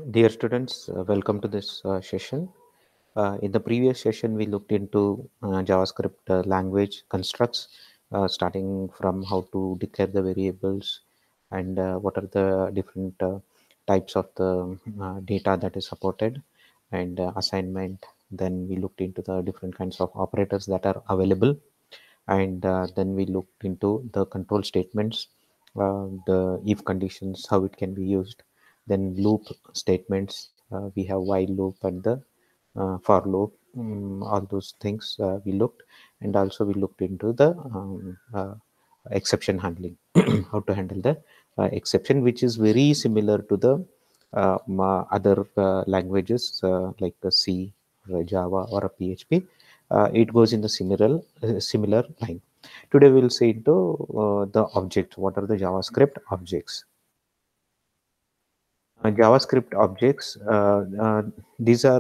Dear students, welcome to this session. In the previous session, we looked into JavaScript language constructs, starting from how to declare the variables and what are the different types of the data that is supported and assignment. Then we looked into the different kinds of operators that are available, and then we looked into the control statements, the if conditions, how it can be used, then loop statements. We have while loop and the for loop, all those things we looked, and also we looked into the exception handling, how to handle the exception, which is very similar to the other languages like C or a Java or a PHP. It goes in the similar line. Today we'll see into the objects. What are the JavaScript objects? JavaScript objects, these are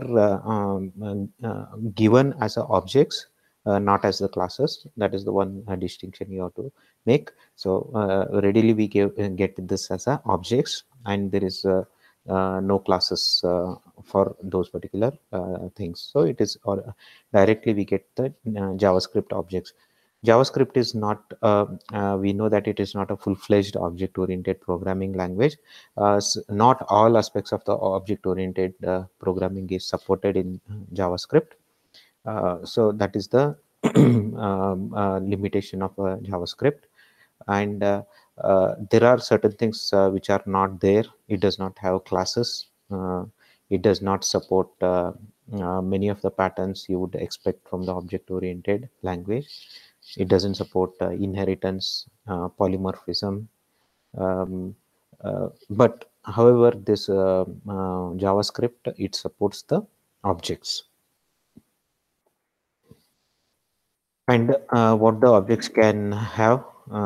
given as a objects, not as the classes. That is the one distinction you have to make. So readily we get this as a objects, and there is no classes for those particular things. So it is, or directly we get the JavaScript objects. JavaScript is not, we know that it is not a full-fledged object-oriented programming language. Not all aspects of the object-oriented programming is supported in JavaScript. So that is the limitation of JavaScript. And there are certain things which are not there. It does not have classes. It does not support many of the patterns you would expect from the object-oriented language. It doesn't support inheritance, polymorphism. Um, but however, this JavaScript, it supports the objects. And what the objects can have,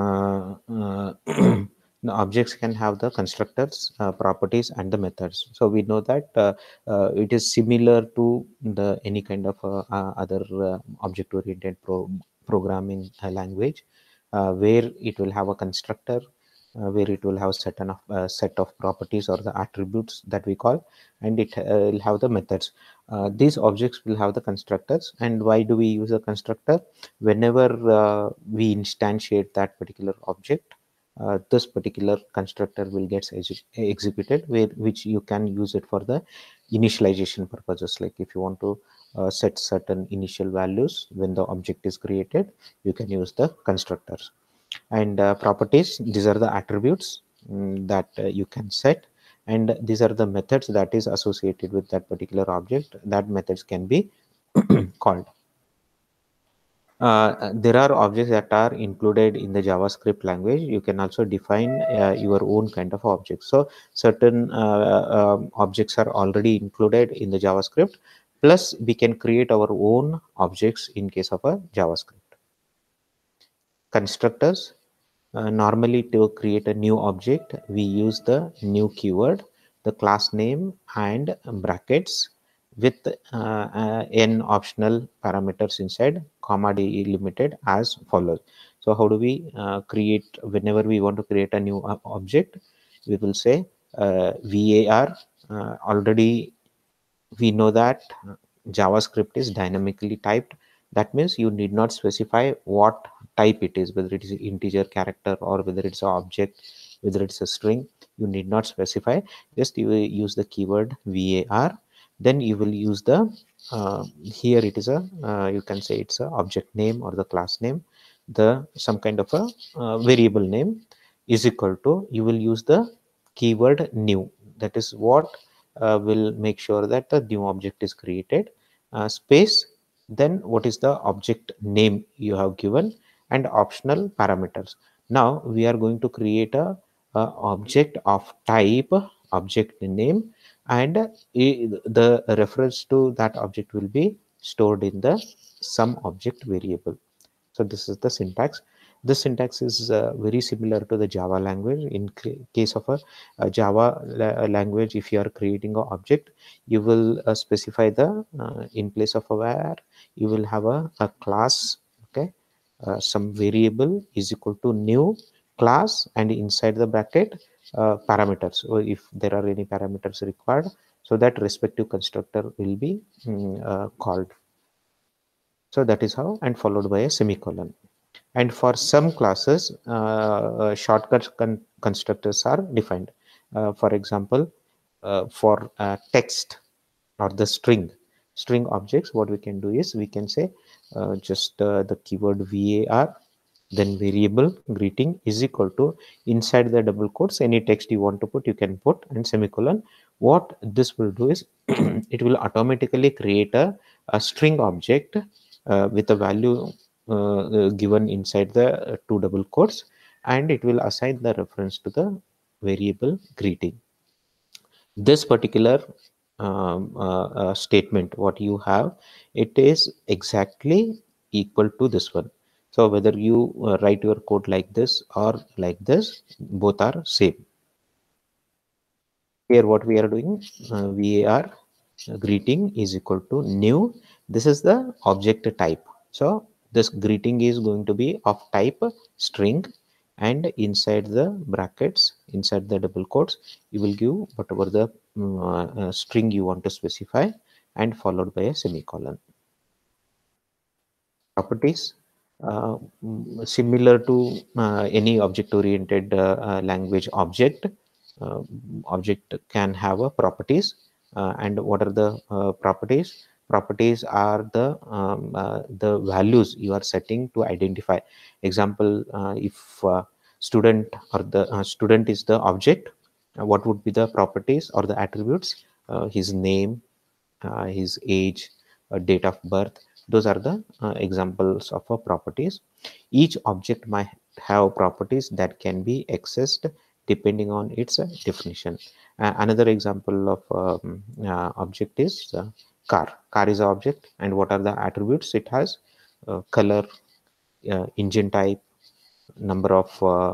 the objects can have the constructors, properties, and the methods. So we know that it is similar to the any kind of other object-oriented programming language, where it will have a constructor, where it will have certain of set of properties or the attributes that we call, and it will have the methods. These objects will have the constructors. And why do we use a constructor? Whenever we instantiate that particular object, this particular constructor will get executed, which you can use it for the initialization purposes. Like if you want to set certain initial values when the object is created, you can use the constructors. And properties, these are the attributes that you can set, and these are the methods that is associated with that particular object. That methods can be called. There are objects that are included in the JavaScript language. You can also define your own kind of objects. So certain objects are already included in the JavaScript. Plus, we can create our own objects in case of a JavaScript. Constructors. Normally, to create a new object, we use the new keyword, the class name, and brackets with n optional parameters inside, comma delimited as follows. So how do we create, whenever we want to create a new object, we will say var. Already we know that JavaScript is dynamically typed. That means you need not specify what type it is, whether it is integer, character, or whether it's an object, whether it's a string. You need not specify. Just you will use the keyword var. Then you will use the here it is a you can say it's a object name or the class name, the some kind of a variable name is equal to, you will use the keyword new. That is what will make sure that the new object is created, space, then what is the object name you have given, and optional parameters. Now we are going to create a object of type object name, and the reference to that object will be stored in the some object variable. So this is the syntax. This syntax is very similar to the Java language. In case of a Java language, if you are creating an object, you will specify the in place of a var, you will have a class. Okay, some variable is equal to new class, and inside the bracket parameters. So if there are any parameters required, so that respective constructor will be called. So that is how, and followed by a semicolon. And for some classes, shortcut constructors are defined. For example, for text or the string objects, what we can do is we can say just the keyword var, then variable greeting is equal to, inside the double quotes, any text you want to put, you can put, and semicolon. What this will do is it will automatically create a string object with a value given inside the two double quotes, and it will assign the reference to the variable greeting. This particular statement what you have, it is exactly equal to this one. So whether you write your code like this or like this, both are same. Here what we are doing, var greeting is equal to new. This is the object type. So this greeting is going to be of type string, and inside the brackets, inside the double quotes, you will give whatever the string you want to specify, and followed by a semicolon. Properties, similar to any object oriented language object, uh, object can have a properties. And what are the properties? Properties are the values you are setting to identify. Example, if student or the student is the object, what would be the properties or the attributes? His name, his age, date of birth. Those are the examples of properties. Each object might have properties that can be accessed depending on its definition. Another example of object is car. Car is an object, and what are the attributes it has? Color, engine type, number of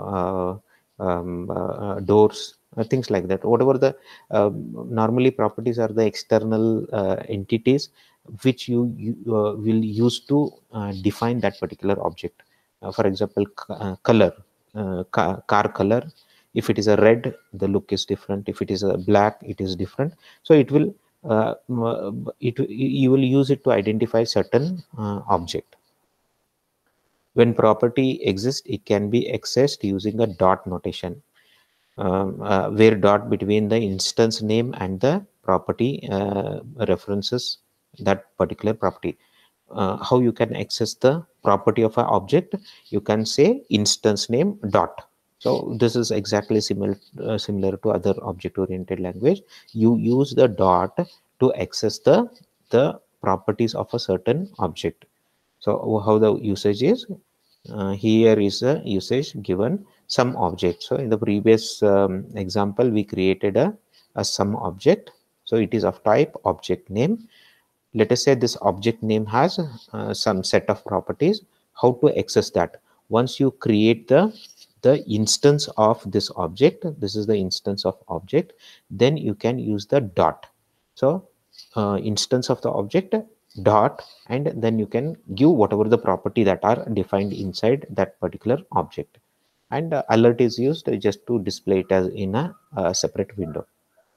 doors, things like that. Whatever the normally properties are the external entities which you will use to define that particular object. For example, color, car color. If it is a red, the look is different. If it is a black, it is different. So it will you will use it to identify certain object. When property exists, it can be accessed using a dot notation, where dot between the instance name and the property references that particular property. How you can access the property of an object? You can say instance name dot. So this is exactly similar to other object oriented language. You use the dot to access the properties of a certain object. So how the usage is, here is a usage given some object. So in the previous example, we created a sum object. So it is of type object name. Let us say this object name has some set of properties. How to access that? Once you create the instance of this object, this is the instance of object, then you can use the dot. So instance of the object dot, and then you can give whatever the property that are defined inside that particular object. And alert is used just to display it as in a separate window.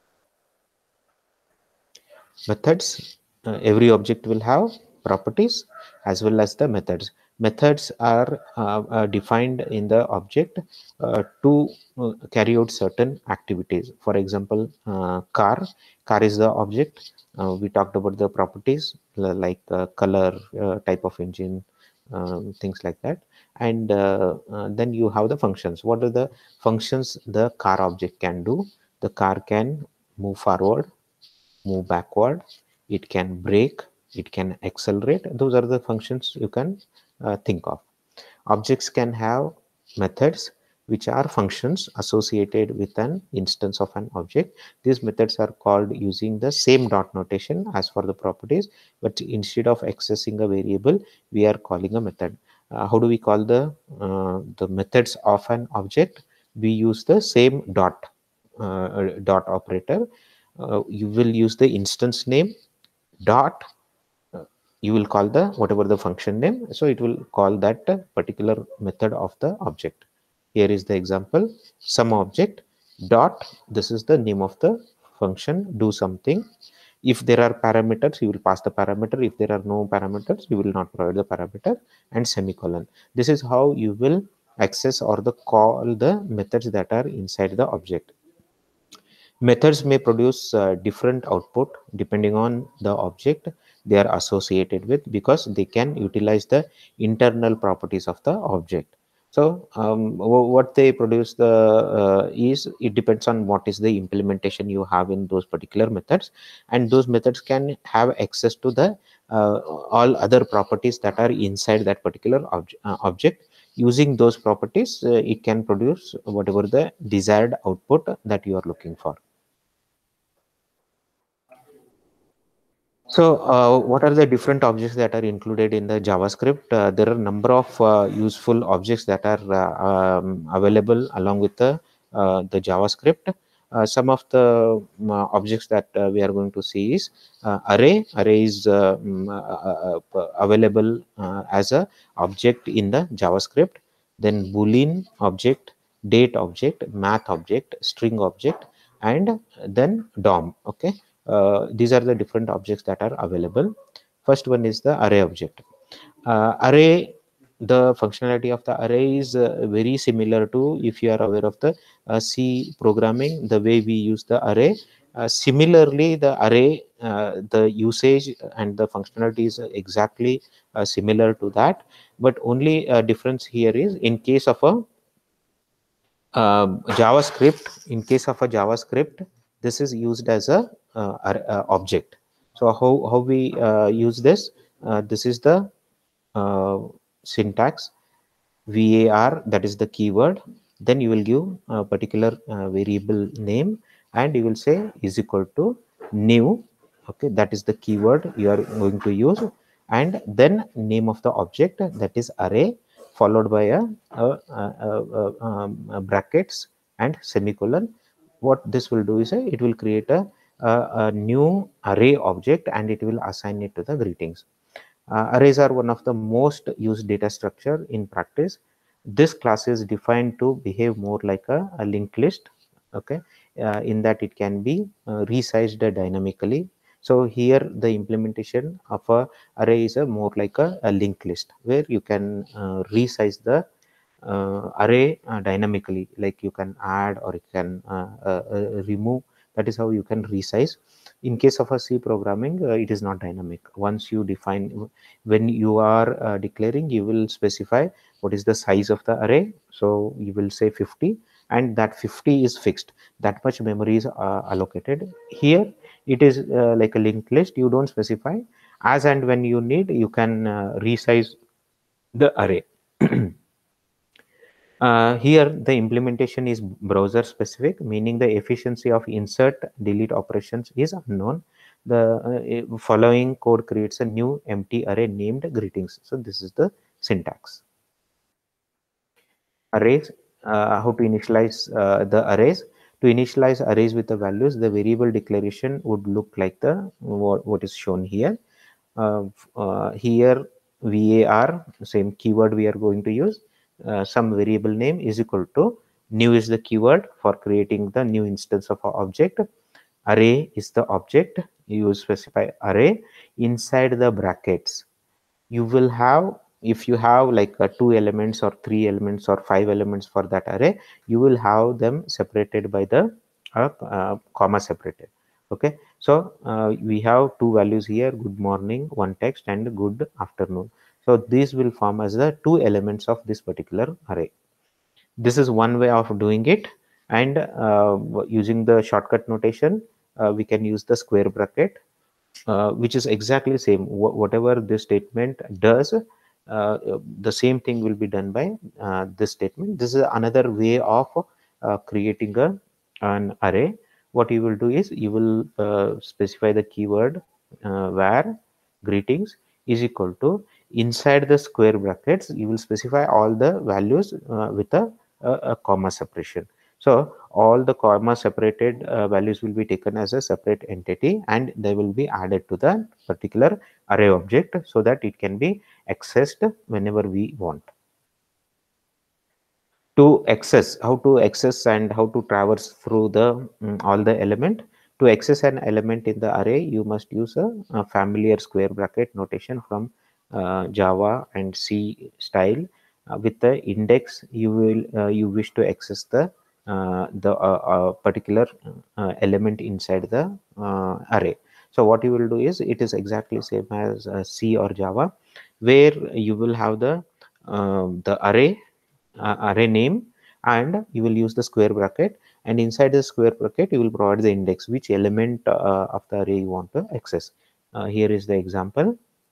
Methods, every object will have properties as well as the methods. Methods are defined in the object to carry out certain activities. For example, car is the object. We talked about the properties like color, type of engine, things like that. And then you have the functions. What are the functions the car object can do? The car can move forward, move backward, it can brake, it can accelerate. Those are the functions you can think of. Objects can have methods which are functions associated with an instance of an object. These methods are called using the same dot notation as for the properties, but instead of accessing a variable, we are calling a method. How do we call the methods of an object? We use the same dot operator. You will use the instance name dot, you will call the whatever the function name, so it will call that particular method of the object. Here is the example, some object dot, this is the name of the function do something. If there are parameters, you will pass the parameter. If there are no parameters, you will not provide the parameter, and semicolon. This is how you will access or the call the methods that are inside the object. Methods may produce different output depending on the object they are associated with, because they can utilize the internal properties of the object. So what they produce is, it depends on what is the implementation you have in those particular methods, and those methods can have access to the all other properties that are inside that particular object. Using those properties, it can produce whatever the desired output that you are looking for. So, what are the different objects that are included in the JavaScript? There are a number of useful objects that are available along with the JavaScript. Some of the objects that we are going to see is array. Array is available as a object in the JavaScript. Then Boolean object, date object, math object, string object, and then DOM. Okay, these are the different objects that are available. First one is the array object. Array, the functionality of the array is very similar to, if you are aware of the C programming, the way we use the array. Similarly, the array, the usage and the functionality is exactly similar to that, but only difference here is, in case of a JavaScript, in case of a JavaScript, this is used as a object. So how we use this? This is the syntax. VAR, that is the keyword. Then you will give a particular variable name, and you will say is equal to new. Okay, that is the keyword you are going to use, and then name of the object, that is array, followed by a brackets and semicolon. What this will do is it will create a new array object, and it will assign it to the greetings. Arrays are one of the most used data structure in practice. This class is defined to behave more like a linked list. Okay, in that it can be resized dynamically. So here the implementation of a array is more like a linked list, where you can resize the array dynamically, like you can add or you can remove. That is how you can resize. In case of a C programming, it is not dynamic. Once you define, when you are declaring, you will specify what is the size of the array. So you will say 50, and that 50 is fixed. That much memory is allocated. Here it is like a linked list. You don't specify. As and when you need, you can resize the array. Here the implementation is browser specific, meaning the efficiency of insert delete operations is unknown. The following code creates a new empty array named greetings. So this is the syntax. Arrays, how to initialize the arrays. To initialize arrays with the values, the variable declaration would look like the what is shown here. Here var, same keyword we are going to use. Some variable name is equal to new is the keyword for creating the new instance of our object. Array is the object. You specify array. Inside the brackets, you will have, if you have like 2 elements or 3 elements or 5 elements for that array, you will have them separated by the comma separated. Okay, so we have two values here, good morning, one text, and good afternoon. So these will form as the 2 elements of this particular array. This is one way of doing it, and using the shortcut notation, we can use the square bracket, which is exactly same. Whatever this statement does, the same thing will be done by this statement. This is another way of creating an array. What you will do is you will specify the keyword var greetings is equal to, inside the square brackets you will specify all the values with a comma separation. So all the comma separated values will be taken as a separate entity, and they will be added to the particular array object, so that it can be accessed whenever we want. To access, how to access and how to traverse through the all the element. To access an element in the array, you must use a familiar square bracket notation from Java and C style. With the index, you wish to access the particular element inside the array. So what you will do is, it is exactly same as C or Java, where you will have the array name, and you will use the square bracket, and inside the square bracket you will provide the index, which element of the array you want to access. Here is the example.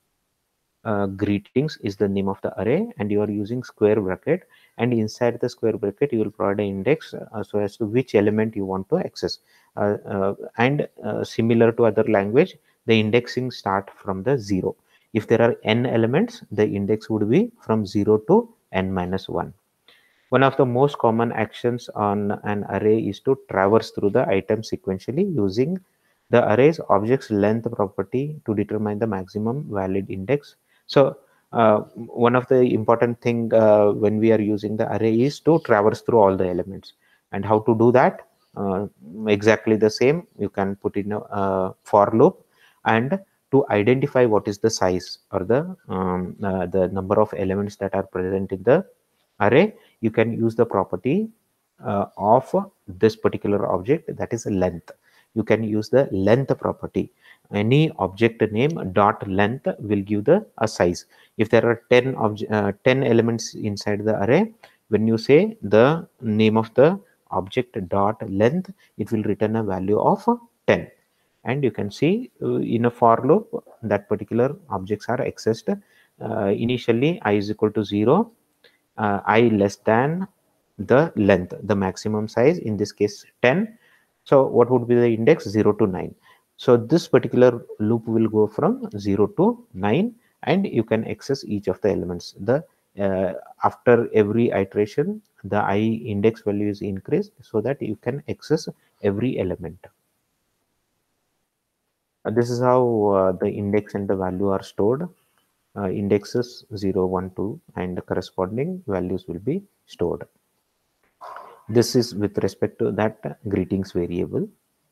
Greetings is the name of the array, and you are using square bracket, and inside the square bracket you will provide an index so as to which element you want to access. And similar to other language, the indexing start from the 0. If there are n elements, the index would be from 0 to n minus 1. One of the most common actions on an array is to traverse through the items sequentially using the array's object's length property to determine the maximum valid index. So one of the important thing when we are using the array is to traverse through all the elements. And how to do that? Exactly the same. You can put in a for loop, and to identify what is the size or the number of elements that are present in the array, you can use the property of this particular object, that is length. You can use the length property. Any object name dot length will give the a size. If there are 10 elements inside the array, when you say the name of the object dot length, it will return a value of 10. And you can see in a for loop that particular objects are accessed. Initially I is equal to 0, I less than the length, the maximum size, in this case 10. So what would be the index? 0 to 9. So this particular loop will go from 0 to 9, and you can access each of the elements. After every iteration, the I index value is increased so that you can access every element. This is how the index and the value are stored. Indexes 0, 1, 2, and the corresponding values will be stored. This is with respect to that greetings variable.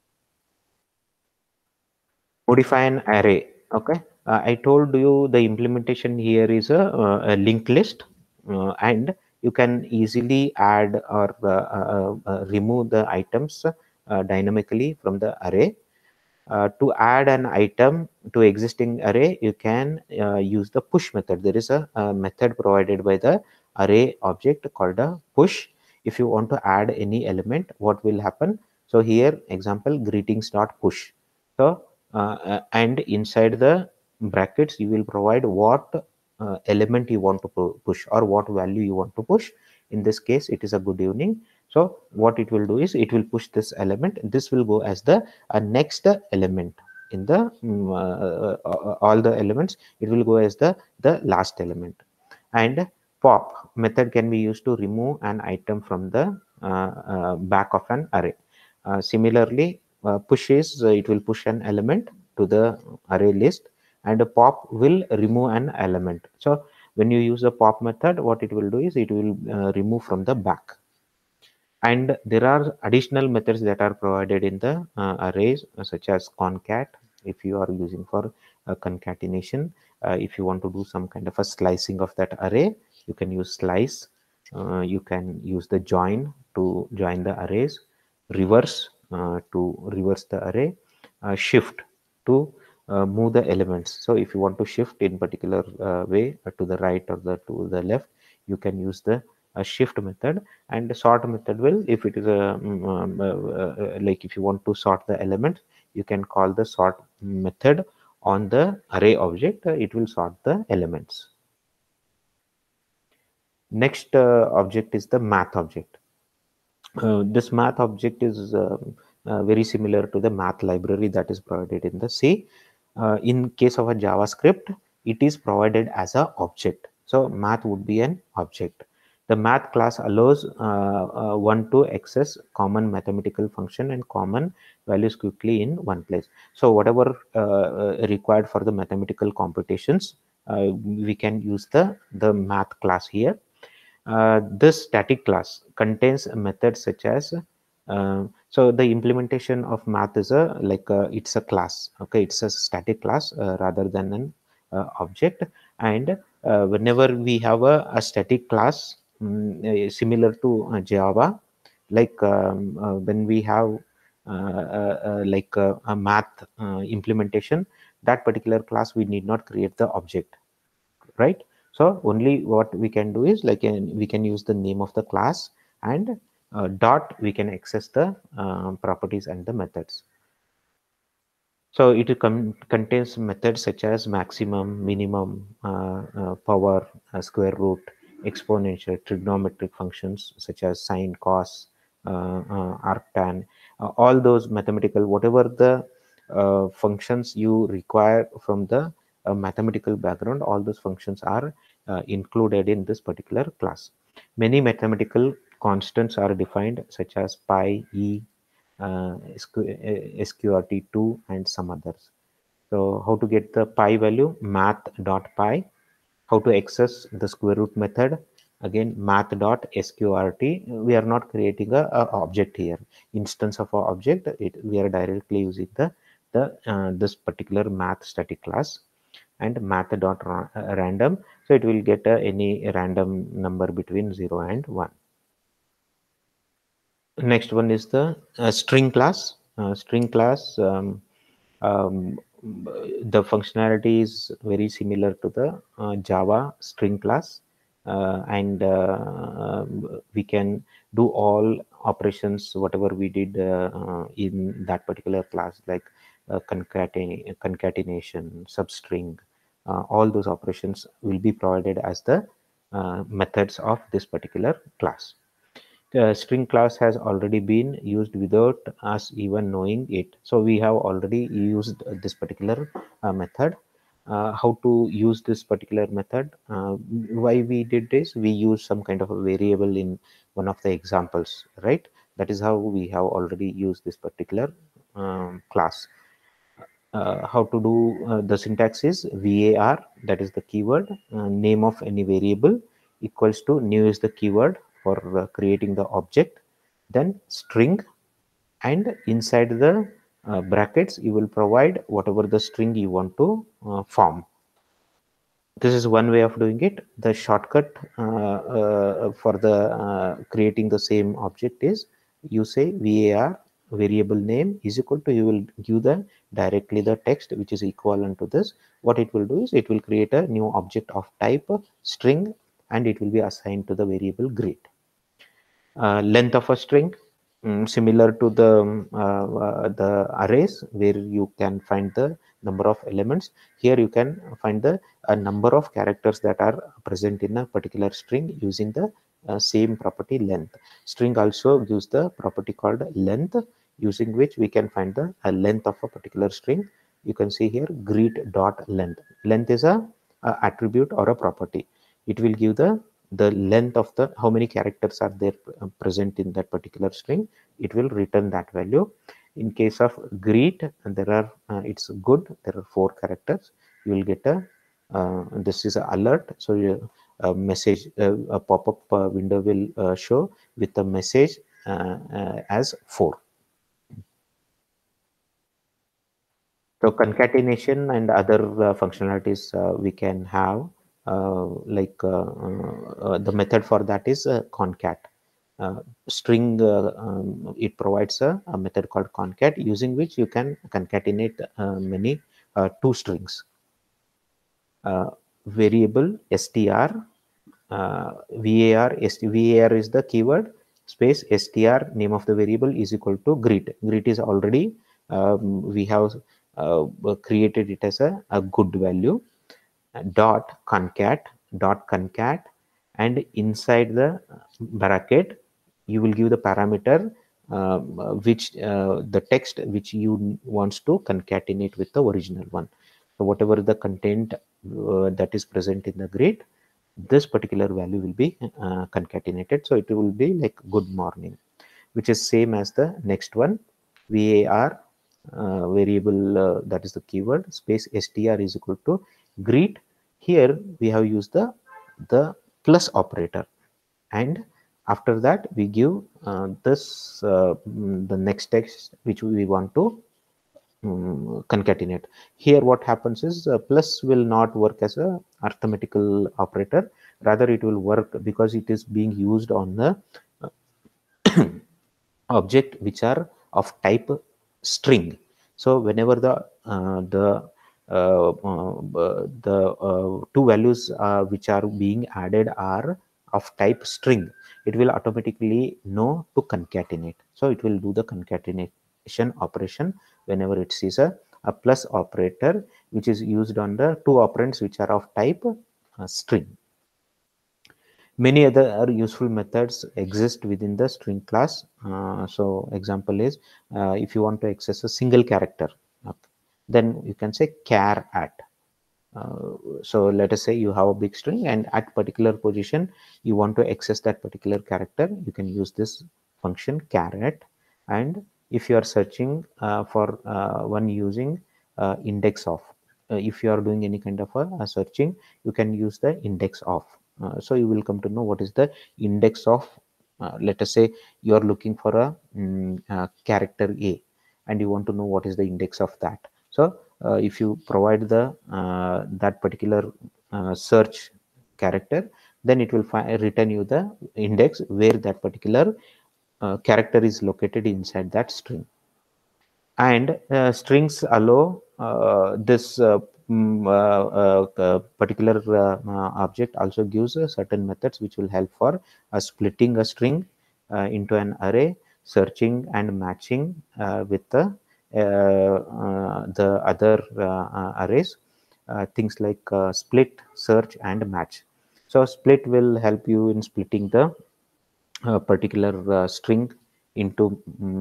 Modify an array. Okay, I told you the implementation here is a linked list, and you can easily add or remove the items dynamically from the array. To add an item to existing array, you can use the push method. There is a method provided by the array object called a push. If you want to add any element, what will happen? So here example, greetings dot push. So and inside the brackets you will provide what element you want to push, or what value you want to push. In this case it is a good evening. So what it will do is, it will push this element. This will go as the next element in the all the elements. It will go as the last element. And pop method can be used to remove an item from the back of an array. Similarly, push is it will push an element to the array list, and a pop will remove an element. So when you use the pop method, what it will do is, it will remove from the back. And there are additional methods that are provided in the arrays, such as concat. If you are using for concatenation, if you want to do some kind of a slicing of that array, you can use slice. You can use the join to join the arrays, reverse to reverse the array, shift to move the elements. So if you want to shift in particular way to the right or to the left, you can use the shift method. And the sort method will, if it is like if you want to sort the element, you can call the sort method on the array object. It will sort the elements. Next object is the math object. This math object is very similar to the math library that is provided in the C. In case of a JavaScript, it is provided as a object. So math would be an object. The math class allows one to access common mathematical function and common values quickly in one place. So whatever required for the mathematical computations, we can use the math class here. This static class contains methods such as So the implementation of math is a it's a class. Okay, it's a static class rather than an object. And whenever we have a static class similar to Java, when we have a math implementation, that particular class we need not create the object, right? So only what we can do is we can use the name of the class, and dot we can access the properties and the methods. So it contains methods such as maximum, minimum, power, square root, exponential, trigonometric functions such as sine, cos, arctan, all those mathematical, whatever the functions you require from the mathematical background, all those functions are included in this particular class. Many mathematical constants are defined such as pi, e, sqrt2 and some others. So how to get the pi value? Math.pi. How to access the square root method? Again, math.sqrt. We are not creating a object here. Instance of our object. We are directly using the this particular math static class, and math.random. So it will get any random number between 0 and 1. Next one is the string class. String class, the functionality is very similar to the Java string class, and we can do all operations whatever we did in that particular class, like concatenation, substring. All those operations will be provided as the methods of this particular class. The string class has already been used without us even knowing it. So we have already used this particular method. How to use this particular method? Why we did this? We use some kind of a variable in one of the examples, right? That is how we have already used this particular class. How to do the syntax is var, that is the keyword, name of any variable, equals to new is the keyword for creating the object, then string, and inside the brackets you will provide whatever the string you want to form. This is one way of doing it. The shortcut for the creating the same object is you say var variable name is equal to, you will give the directly the text which is equivalent to this. What it will do is it will create a new object of type string, and it will be assigned to the variable greet. Length of a string, similar to the arrays where you can find the number of elements. Here you can find the number of characters that are present in a particular string using the same property length. String also gives the property called length, using which we can find the length of a particular string. You can see here greet dot length. Length is a attribute or a property. It will give the length of the how many characters are there present in that particular string. It will return that value. In case of greet, there are it's good, there are 4 characters. You will get a this is an alert. So a message, a pop-up window will show with the message as 4. So concatenation and other functionalities we can have, the method for that is concat. String, it provides a method called concat, using which you can concatenate many two strings. Variable str, var is the keyword, space str, name of the variable, is equal to greet. Greet is already we have created it as a good value. Dot concat, and inside the bracket you will give the parameter which the text which you wants to concatenate with the original one. So whatever the content that is present in the greet, this particular value will be concatenated. So it will be like good morning, which is same as the next one. var variable, that is the keyword, space str is equal to greet. Here we have used the plus operator, and After that, we give the next text which we want to concatenate. Here what happens is plus will not work as a arithmetical operator, rather it will work because it is being used on the object which are of type string. So whenever the two values which are being added are of type string, it will automatically know to concatenate. So it will do the concatenation operation whenever it sees a plus operator which is used on the two operands which are of type string. Many other useful methods exist within the string class. So example is if you want to access a single character, okay, then you can say char at. So let us say you have a big string and at particular position you want to access that particular character, you can use this function char at. And if you are searching for one using index of, if you are doing any kind of a searching, you can use the index of. So you will come to know what is the index of. Let us say you are looking for a character A and you want to know what is the index of that. So if you provide the that particular search character, then it will return you the index where that particular character is located inside that string. And strings allow this particular object also gives certain methods which will help for splitting a string into an array, searching and matching with the other arrays, things like split, search and match. So split will help you in splitting the particular string into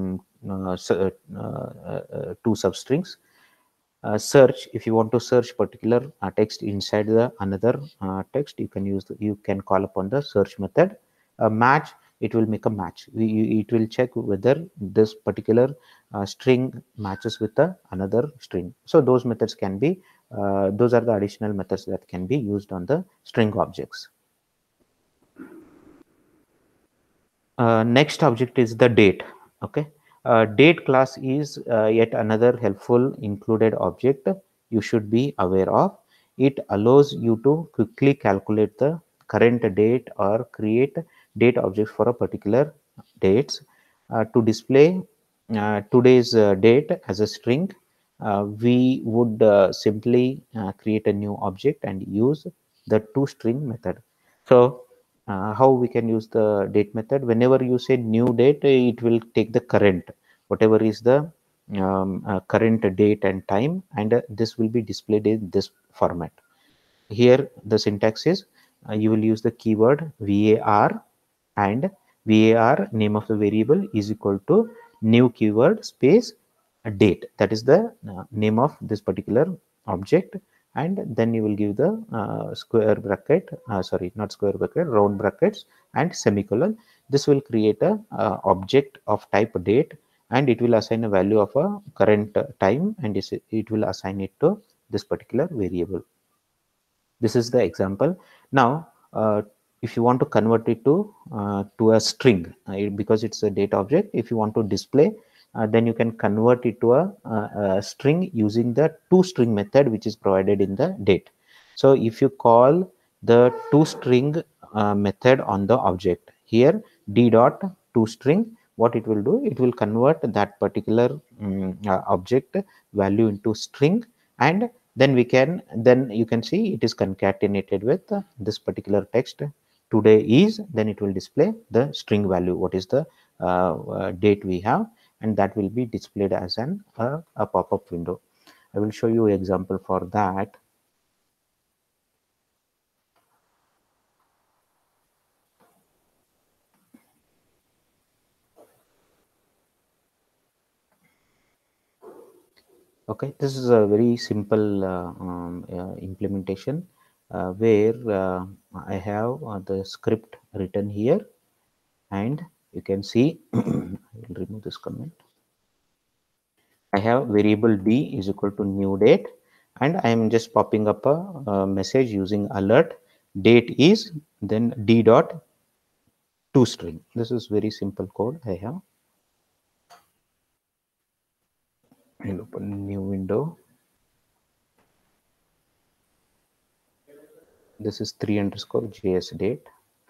two substrings. Search, if you want to search particular text inside the another text, you can you can call upon the search method. Match, it will make a match. It will check whether this particular string matches with the another string. So those methods can be those are the additional methods that can be used on the string objects. Next object is the date. Okay, date class is yet another helpful included object you should be aware of. It allows you to quickly calculate the current date or create date objects for a particular dates. To display today's date as a string, we would simply create a new object and use the toString method. So how we can use the date method? Whenever you say new date, it will take the current, whatever is the current date and time, and this will be displayed in this format. Here the syntax is you will use the keyword var, and var name of the variable is equal to new keyword space date. That is the name of this particular object, and then you will give the square bracket, sorry, not square bracket, round brackets and semicolon. This will create a object of type date, and it will assign a value of a current time, and it will assign it to this particular variable. This is the example. Now if you want to convert it to a string, because it's a date object, if you want to display, then you can convert it to a string using the toString method which is provided in the date. So if you call the toString method on the object here, d dot toString, what it will do, it will convert that particular object value into string, and then you can see it is concatenated with this particular text today is, then it will display the string value, what is the date we have, and that will be displayed as a pop-up window. I will show you an example for that. Okay, this is a very simple implementation where I have the script written here, and you can see I will remove this comment. I have variable d is equal to new date, and I am just popping up a message using alert. Date is, then d dot toString. This is very simple code I have. I'll open a new window. This is 3_js date.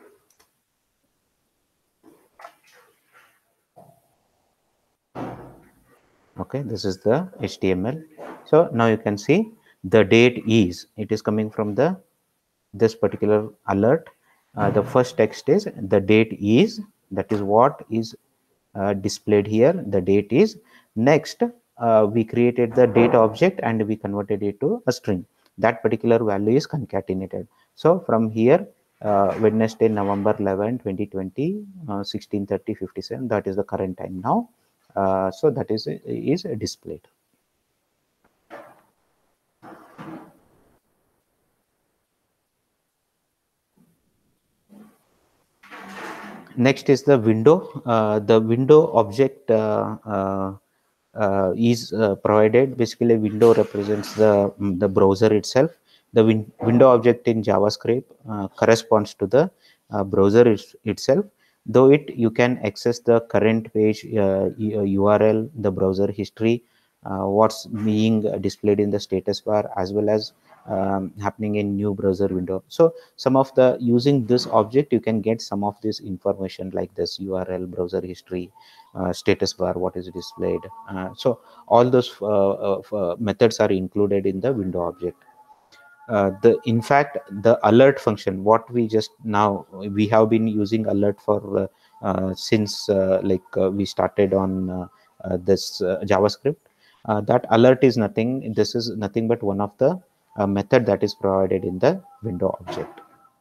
Okay, this is the HTML. So now you can see the date is, it is coming from the this particular alert. The first text is the date is, that is what is displayed here, the date is. Next, we created the data object and we converted it to a string. That particular value is concatenated. So from here, Wednesday, November 11, 2020, 16:30:57, that is the current time now. So that is displayed. Next is the window. The window object is provided. Basically, window represents the browser itself. The window object in JavaScript corresponds to the browser itself. Though you can access the current page URL, the browser history, what's being displayed in the status bar, as well as happening in new browser window. So some of the using this object, you can get some of this information like this URL, browser history, status bar, what is displayed. So all those methods are included in the window object. In fact, the alert function, what we just now, we have been using alert for since we started on this JavaScript. That alert is nothing, this is nothing but one of the method that is provided in the window object.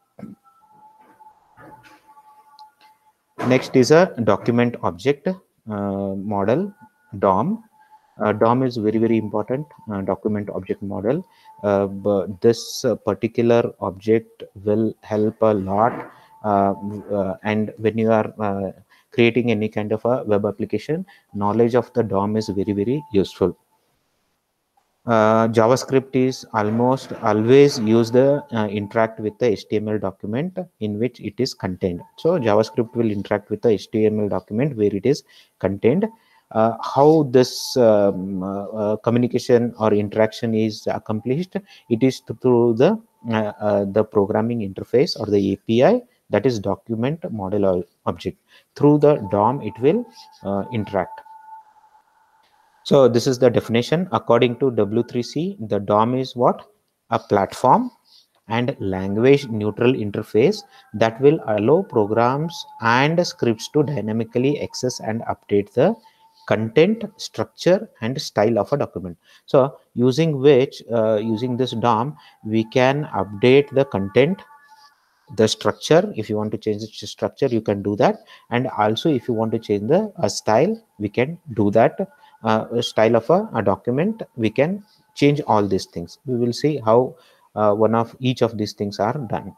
Next is a document object model, DOM. DOM is very important document object model. But this particular object will help a lot. And when you are creating any kind of a web application, knowledge of the DOM is very useful. JavaScript is almost always use the interact with the HTML document in which it is contained. So JavaScript will interact with the HTML document where it is contained. How this communication or interaction is accomplished? It is through the programming interface or the API, that is document model object. Through the DOM, it will interact. So this is the definition. According to W3C, the DOM is what? A platform and language neutral interface that will allow programs and scripts to dynamically access and update the content, structure, and style of a document. So using which, using this DOM, we can update the content, the structure. If you want to change the structure, you can do that. And also if you want to change the style, we can do that. Style of a document, we can change all these things. We will see how one of each of these things are done.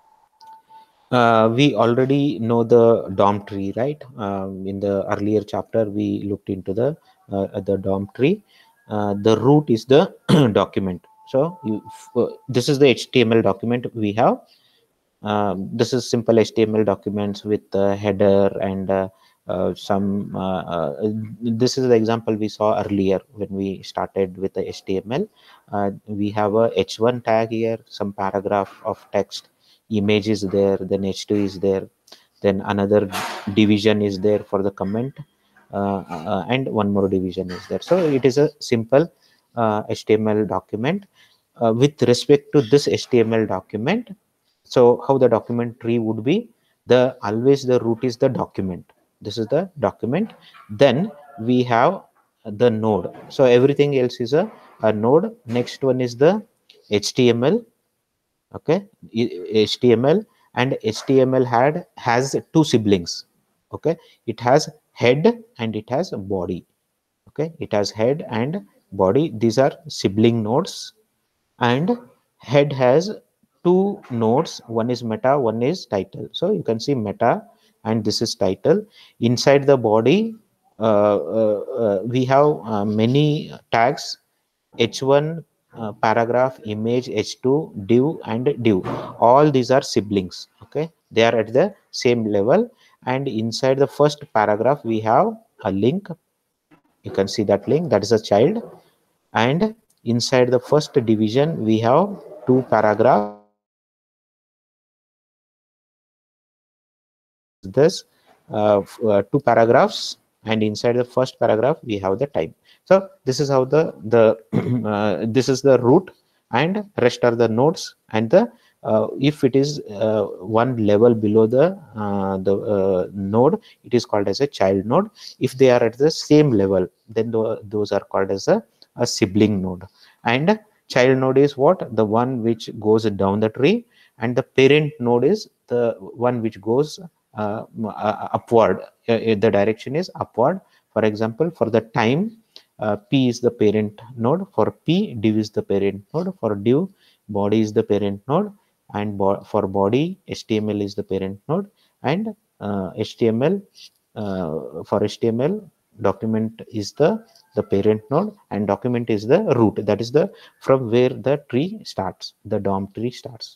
We already know the DOM tree, right? In the earlier chapter, we looked into the DOM tree. The root is the document. So this is the HTML document we have. This is simple HTML documents with the header and some. This is the example we saw earlier when we started with the HTML. We have a H1 tag here, some paragraph of text, image is there, then H2 is there, then another division is there for the comment, and one more division is there. So it is a simple HTML document. With respect to this HTML document, so how the document tree would be, the always the root is the document. This is the document. Then we have the node. So everything else is a node. Next one is the HTML. Okay, HTML, and HTML has two siblings. Okay, it has head and it has body. Okay, it has head and body. These are sibling nodes. And head has two nodes, one is meta, one is title. So you can see meta and this is title. Inside the body, we have many tags: h1, paragraph, image, h2, div, and div. All these are siblings. Okay, they are at the same level. and inside the first paragraph we have a link. You can see that link, that is a child. And inside the first division we have two paragraphs. This two paragraphs, and inside the first paragraph we have the time. So this is how the this is the root, and rest are the nodes. And the if it is one level below the node, it is called as a child node. If they are at the same level, then those are called as a sibling node. And child node is what? The one which goes down the tree, and the parent node is the one which goes upward. The direction is upward. For example, for the time, p is the parent node. For p, div is the parent node. For div, body is the parent node. And for body, html is the parent node. And html, for html, document is the parent node, and document is the root. That is the from where the tree starts, the DOM tree starts.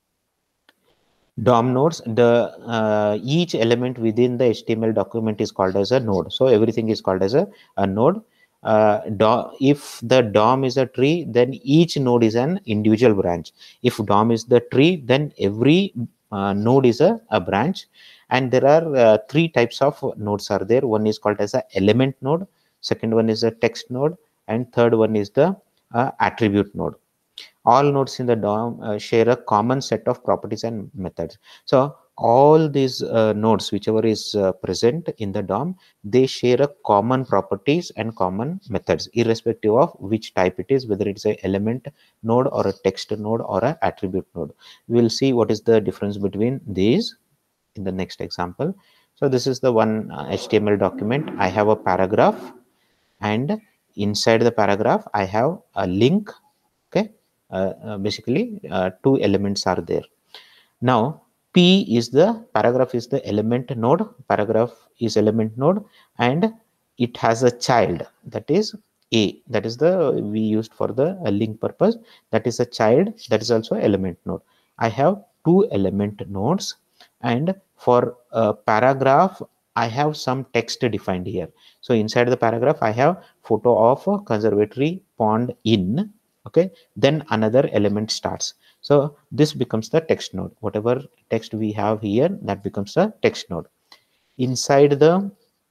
DOM nodes, the each element within the HTML document is called as a node. So everything is called as a node. If the DOM is a tree, then each node is an individual branch. If DOM is the tree, then every node is a branch. And there are three types of nodes are there. One is called as a element node, second one is a text node, and third one is the attribute node. All nodes in the DOM share a common set of properties and methods. So all these nodes, whichever is present in the DOM, they share a common properties and common methods, irrespective of which type it is, whether it's a element node or a text node or a attribute node. We'll see what is the difference between these in the next example. So this is the one HTML document. I have a paragraph, and inside the paragraph I have a link. Okay, basically two elements are there. Now p is the paragraph, is the element node, paragraph is element node, and it has a child, that is a, that is the we used for the link purpose, that is a child, that is also element node. I have two element nodes, and for a paragraph I have some text defined here. So inside the paragraph I have photo of a conservatory pond in. Okay, then another element starts. So this becomes the text node. Whatever text we have here, that becomes a text node. Inside the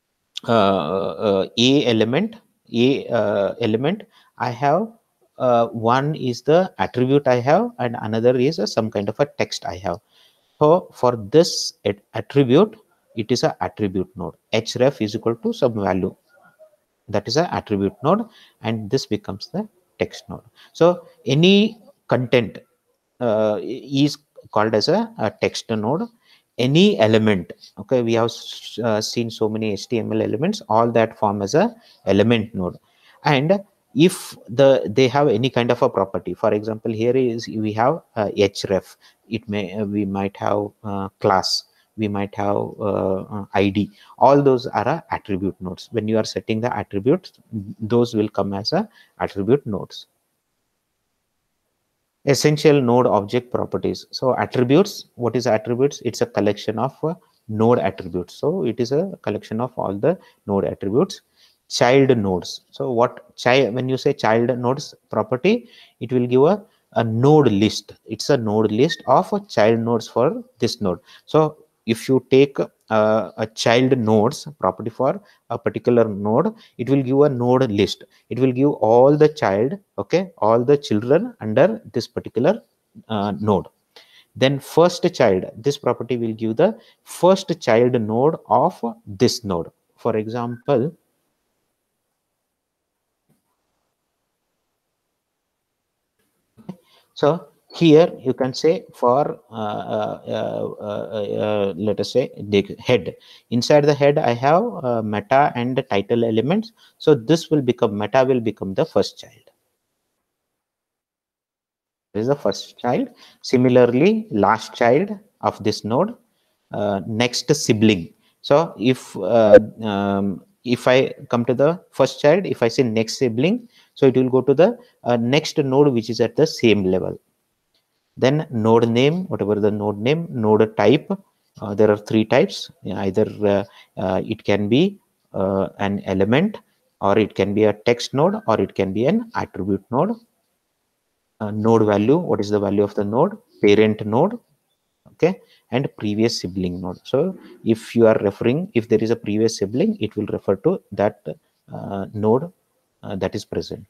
a element, I have one is the attribute I have, and another is some kind of a text I have. So for this attribute, it is a attribute node. Href is equal to some value, that is a attribute node, and this becomes the text node. So any content is called as a text node. Any element, okay, we have seen so many HTML elements, all that form as a element node. And if they have any kind of a property, for example, here is we have href, it may we might have class, we might have id, all those are attribute nodes. When you are setting the attributes, those will come as a attribute nodes. Essential node object properties. So attributes, what is attributes? It's a collection of node attributes. So it is a collection of all the node attributes. Child nodes. So what child, when you say child nodes property, it will give a node list. It's a node list of child nodes for this node. So if you take a child nodes property for a particular node, it will give a node list. It will give all the child, okay, all the children under this particular node. Then first child, this property will give the first child node of this node. For example, so here you can say for let us say the head. Inside the head I have meta and the title elements. So this will become, meta will become the first child. This is the first child. Similarly, last child of this node, next sibling. So if I come to the first child, if I say next sibling, so it will go to the next node which is at the same level. Then node name, whatever the node name, node type, There are three types. Either it can be an element, or it can be a text node, or it can be an attribute node. Node value, what is the value of the node? Parent node, okay, and previous sibling node. So if you are referring, if there is a previous sibling, it will refer to that node that is present.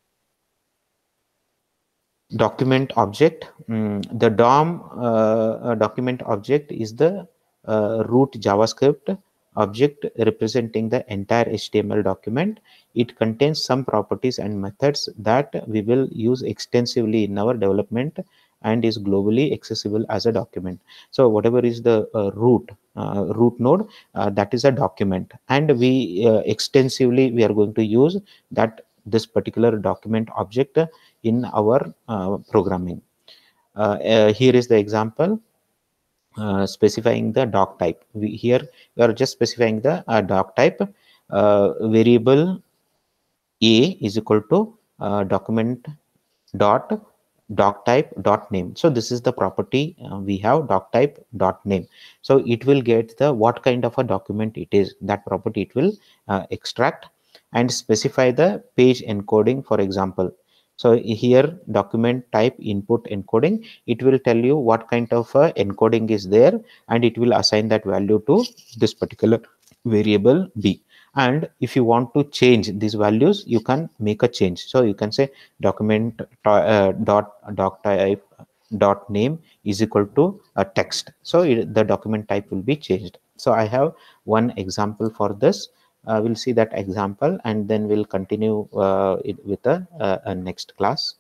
Document object. The DOM document object is the root JavaScript object representing the entire HTML document. It contains some properties and methods that we will use extensively in our development and is globally accessible as a document. So whatever is the root node, that is a document, and we extensively we are going to use that this particular document object in our programming. Here is the example specifying the doc type. Here we are just specifying the doc type. Variable A is equal to document dot doc type dot name. So this is the property we have, doc type dot name. So it will get the what kind of a document it is, that property it will extract, and specify the page encoding, for example. So here document type input encoding, it will tell you what kind of encoding is there, and it will assign that value to this particular variable B. And if you want to change these values, you can make a change. So you can say document dot doc type dot name is equal to a text. So the document type will be changed. So I have one example for this. We'll see that example, and then we'll continue with a next class.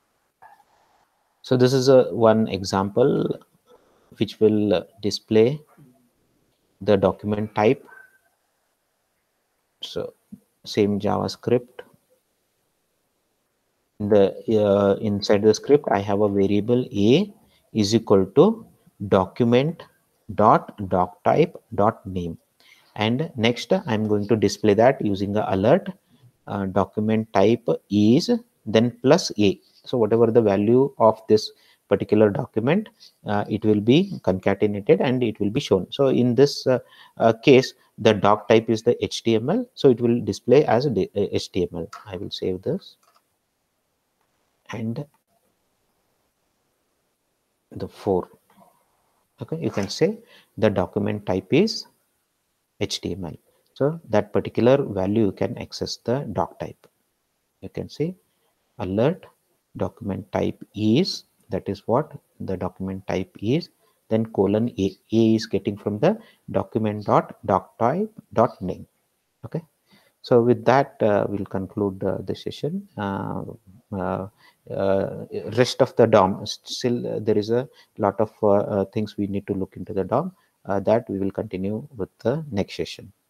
So this is a one example which will display the document type. So same JavaScript. Inside the script, I have a variable A is equal to document dot doc type dot name, and next I'm going to display that using the alert. Document type is then plus A. So whatever the value of this particular document, it will be concatenated and it will be shown. So in this case, the doc type is the HTML, so it will display as HTML. I will save this, and the 4. Okay, you can say the document type is HTML. So that particular value you can access the doc type. You can say alert document type is, that is what the document type is, then colon A. A is getting from the document dot doc type dot name. Okay. So with that, we'll conclude the session. Uh, Rest of the DOM, still there is a lot of things we need to look into the DOM, that we will continue with the next session.